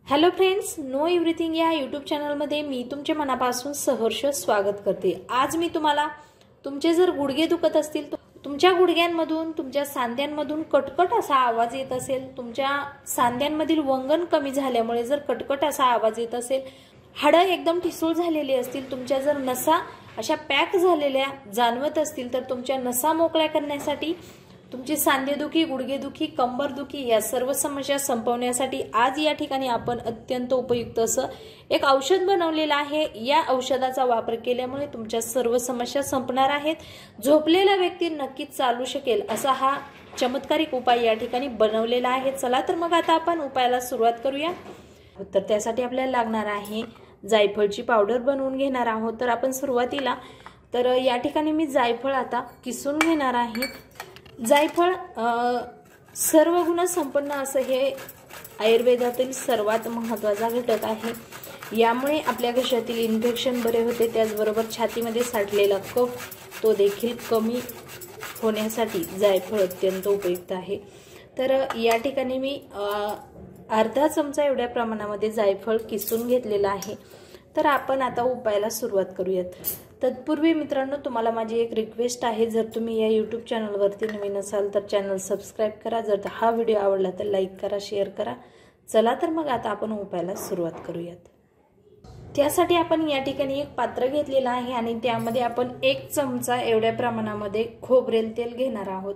Hello friends, know everything या YouTube चॅनलमध्ये मी तुमचे मनापासून सहर्ष स्वागत करते। आज मी तुम्हाला तुमचे जर गुडघे दुखत असतील, तुमच्या गुडघ्यांमधून तुमच्या सांध्यांमधून कटकट असा आवाज येत असेल, तुमच्या सांध्यांमधील वंगण कमी झाल्यामुळे जर कटकट असा आवाज येत असेल, हाडं एकदम ठिसूळ झालेली असतील, तुमच्या जर नसा अशा पॅक झालेल्या जाणवत असतील, तर तुमच्या नसा मोकळ्या करण्यासाठी, तुमची सांधेदुखी, गुडघेदुखी, कंबरदुखी या सर्व समस्या संपवण्यासाठी आज या ठिकाणी आपण अत्यंत उपयुक्त असं एक औषध बनवलेलं आहे। या औषधाचा वापर केल्यामुळे तुमच्या सर्व समस्या संपणार आहेत। झोपलेला व्यक्ती नक्कीच चालू शकेल असा हा चमत्कारिक उपाय या ठिकाणी बनवलेला आहे। चला तर मग आता आपण उपायाला सुरुवात करूया। तर त्यासाठी आपल्याला लागणार आहे जायफळची पावडर बनवून घेणार आहोत। तर आपण सुरुवातीला तर या ठिकाणी मी जायफळ आता किसून घेणार आहे। जायफळ सर्व गुण संपन्न असं हे आयुर्वेदातील सर्वात महत्त्वाचा घटक आहे। यामुळे आपल्या घशातील इन्फेक्शन बरे होते, त्याचबरोबर छातीमध्ये साठलेला कफ तो देखील कमी होण्यासाठी जायफळ अत्यंत उपयुक्त आहे। तर या ठिकाणी मी अर्धा चमचा एवढ्या प्रमाणामध्ये जायफळ किसून घेतलेला आहे। तर आपण आता उपायाला सुरुवात करूयात। तत्पूर्वी मित्रांनो, तुम्हाला माझी एक रिक्वेस्ट आहे, जर तुम्ही या यूट्यूब चॅनलवरती नवीन असाल तर चॅनल सबस्क्राइब करा। जर हा व्हिडिओ आवडला तर लाईक करा, शेअर करा। चला तर मग आता आपण उपायाला सुरुवात करूयात। त्यासाठी आपण या ठिकाणी एक पात्र घेतलेलं आहे आणि त्यामध्ये आपण 1 चमचा एवढ्या प्रमाणामध्ये खोबरेल तेल घेणार आहोत।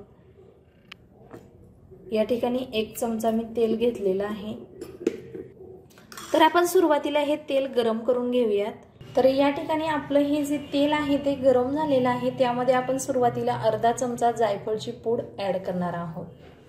या ठिकाणी 1 चमचा मी तेल घेतलेलं आहे। तर आपण सुरुवातीला हे तेल गरम करून घेऊयात। तर या ठिकाणी आपलं हे जे तेल आहे ते गरम झालेलं आहे। त्यामध्ये आपण सुरुवातीला अर्धा चमचा जायफळची पूड ऍड करणार आहोत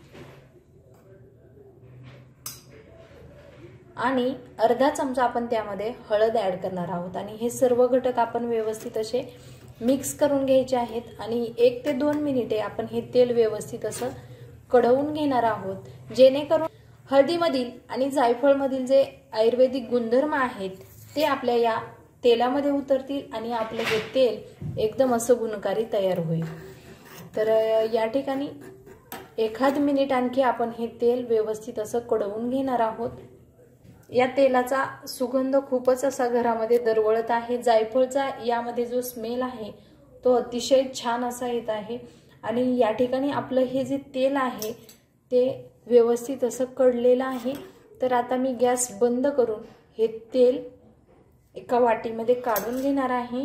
आणि अर्धा चमचा आपण त्यामध्ये हळद ऍड करणार आहोत आणि हे सर्व घटक आपण व्यवस्थित असे मिक्स करून घ्यायचे आहेत आणि 1 ते 2 मिनिटे आपण हे तेल व्यवस्थित असं कढवून घेणार आहोत, जेणेकरून हळदीमधील आणि जायफळमधील जे आयुर्वेदिक गुणधर्म आहेत ते आपल्या या तेलामध्ये उतरतील आणि आपले हे तेल एकदम असं गुणकारी तयार होईल। तर या ठिकाणी 1 मिनिट आणखी आपण हे तेल व्यवस्थित असं कढवून घेणार आहोत। या तेलाचा सुगंध खूपच असा घरामध्ये दरवळत आहे। जायफळचा यामध्ये जो स्मेल आहे तो अतिशय छान असा येत आहे आणि या ठिकाणी आपलं हे जे तेल आहे ते व्यवस्थित असं कढलेलं आहे। तर आता मी गॅस बंद करून हे तेल एका वाटीमध्ये काढून घेणार आहे।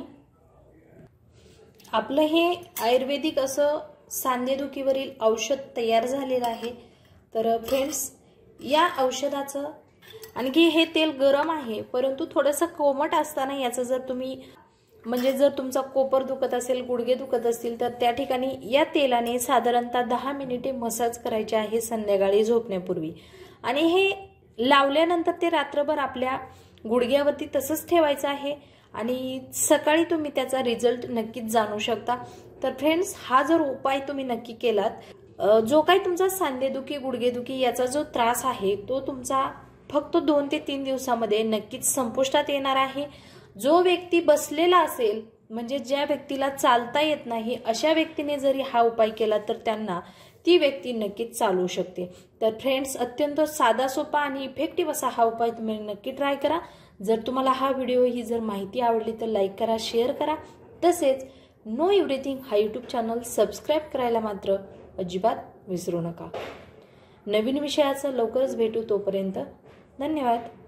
आपलं हे आयुर्वेदिक असं सांधेदुखीवरील औषध तयार झालेलं आहे। तर फ्रेंड्स, या औषधाचं आणखी हे तेल गरम आहे, परंतु थोडंसं कोमट असताना याचं जर तुम्ही म्हणजे जर तुमचा कोपर दुखत असेल, गुडघे दुखत असतील, तर त्या ठिकाणी या तेलाने साधारणतः 10 मिनिटे मसाज करायचे आहे संध्याकाळी झोपण्यापूर्वी आणि हे लावल्यानंतर ते रात्रभर आपल्या गुडघ्यावरती तसंच ठेवायचं आहे आणि सकाळी तुम्ही त्याचा रिझल्ट नक्कीच जाणू शकता। तर फ्रेंड्स, हा जर उपाय तुम्ही नक्की केलात, जो काही तुमचा सांधेदुखी, गुडघेदुखी याचा जो त्रास आहे तो तुमचा फक्त 2 ते 3 दिवसामध्ये नक्कीच संपुष्टात येणार आहे। जो व्यक्ती बसलेला असेल, म्हणजे ज्या व्यक्तीला चालता येत नाही, अशा व्यक्तीने जरी हा उपाय केला तर त्यांना ती व्यक्ती नक्कीच चालू शकते। तर फ्रेंड्स, अत्यंत साधा सोपा आणि इफेक्टिव्ह असा हा उपाय तुम्ही नक्की ट्राय करा। जर तुम्हाला हा व्हिडिओ ही जर माहिती आवडली तर लाईक करा, शेअर करा। तसेच नो एव्हरीथिंग हा यूट्यूब चॅनल सबस्क्राइब करायला मात्र अजिबात विसरू नका। नवीन विषयाचं लवकरच भेटू, तोपर्यंत धन्यवाद।